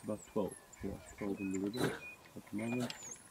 about 12. She has 12 individuals at the moment.